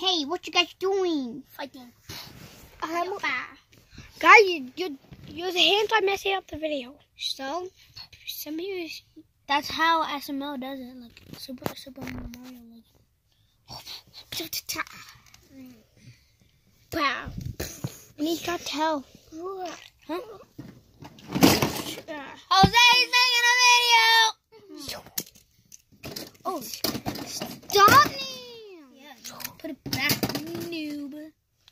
Hey, what you guys doing? Fighting. Guys, your hands are messing up the video. So, somebody. That's how SML does it, like Super Mario Legend. Wow. And he's got tail. Huh? Jose's making a video. Oh, stop me! Yeah, put it back, noob.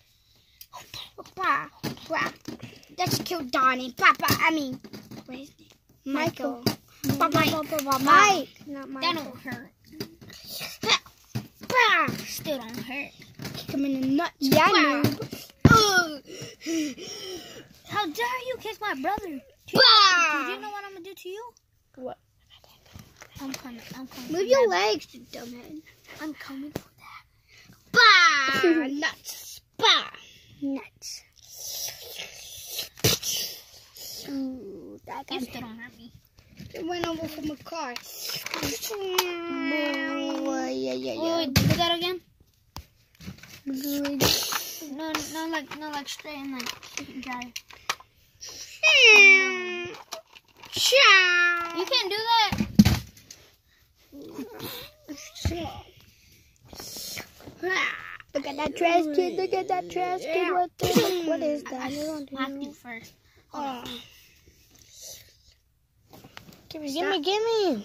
Let's kill Donnie. I mean, what is his name? Michael. Mike. Not Michael. That don't hurt. Still don't hurt. Kick him in the nuts. Yeah, noob. How dare you kick my brother? Do you know what I'm gonna do to you? What? I'm coming. Move your legs, you dumbhead. I'm coming for that. Nuts. Nuts. Ooh, that You still don't hurt me. It went over from a car. Wait, do that again? No, like straight and like dry. You can't do that. Look at that trash kid. Look at that trash kid right there. What is that? I have to first. Gimme. Yep.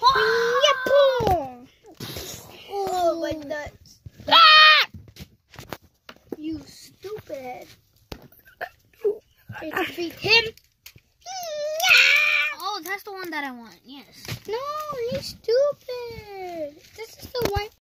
Oh, my nuts. You stupid. It's a big hit.